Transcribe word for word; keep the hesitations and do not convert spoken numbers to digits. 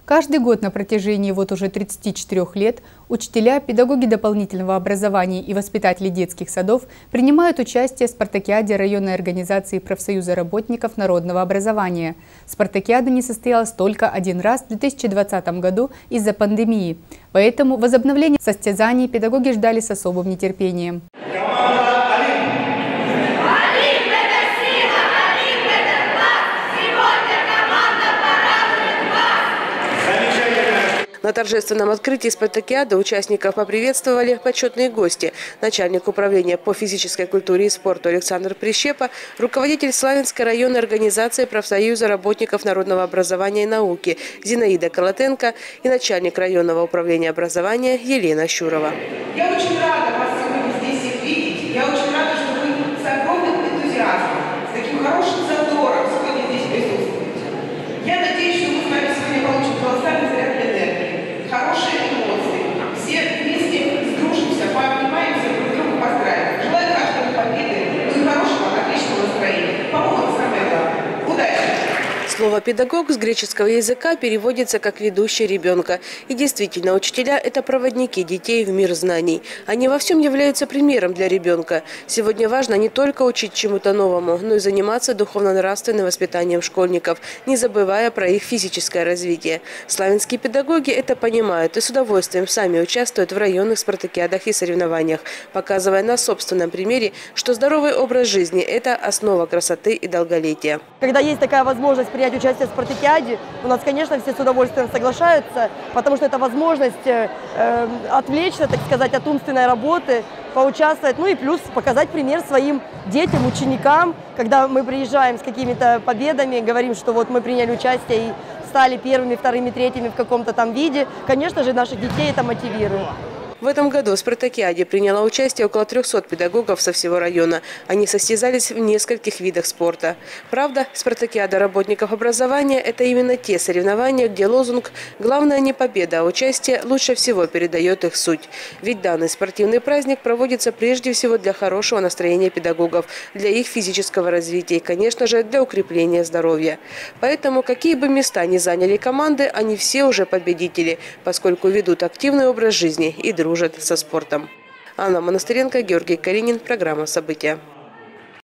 Каждый год на протяжении вот уже тридцати четырёх лет учителя, педагоги дополнительного образования и воспитатели детских садов принимают участие в спартакиаде районной организации профсоюза работников народного образования. Спартакиада не состоялась только один раз в две тысячи двадцатом году из-за пандемии. Поэтому возобновление состязаний педагоги ждали с особым нетерпением. На торжественном открытии спартакиады участников поприветствовали почетные гости. Начальник управления по физической культуре и спорту Александр Прищепа, руководитель Славянской районной организации профсоюза работников народного образования и науки Зинаида Колотенко и начальник районного управления образования Елена Щурова. Я очень рада вас сегодня здесь всех видеть. Я очень рада, что вы с огромным энтузиазмом, с таким хорошим задором сегодня здесь присутствуете. Я надеюсь, что мы с вами сегодня получим колоссальный заряд энергии. Хорошие эмоции. Все вместе сдружимся, пообнимаемся, друг друга поздравим. Желаю каждому победы, ну и хорошего, отличного настроения. По-моему, самое главное. Удачи! Слово «педагог» с греческого языка переводится как «ведущий ребенка». И действительно, учителя – это проводники детей в мир знаний. Они во всем являются примером для ребенка. Сегодня важно не только учить чему-то новому, но и заниматься духовно-нравственным воспитанием школьников, не забывая про их физическое развитие. Славянские педагоги это понимают и с удовольствием сами участвуют в районных спартакиадах и соревнованиях, показывая на собственном примере, что здоровый образ жизни – это основа красоты и долголетия. Когда есть такая возможность принять участие в спартакиаде, у нас, конечно, все с удовольствием соглашаются, потому что это возможность э, отвлечься, так сказать, от умственной работы, поучаствовать, ну и плюс показать пример своим детям, ученикам, когда мы приезжаем с какими-то победами, говорим, что вот мы приняли участие и стали первыми, вторыми, третьими в каком-то там виде. Конечно же, наших детей это мотивирует. В этом году в спартакиаде приняло участие около трёхсот педагогов со всего района. Они состязались в нескольких видах спорта. Правда, спартакиада работников образования – это именно те соревнования, где лозунг «Главное не победа, а участие» лучше всего передает их суть. Ведь данный спортивный праздник проводится прежде всего для хорошего настроения педагогов, для их физического развития и, конечно же, для укрепления здоровья. Поэтому, какие бы места ни заняли команды, они все уже победители, поскольку ведут активный образ жизни и дружат со спортом. Анна Монастыренко, Георгий Калинин. Программа «События».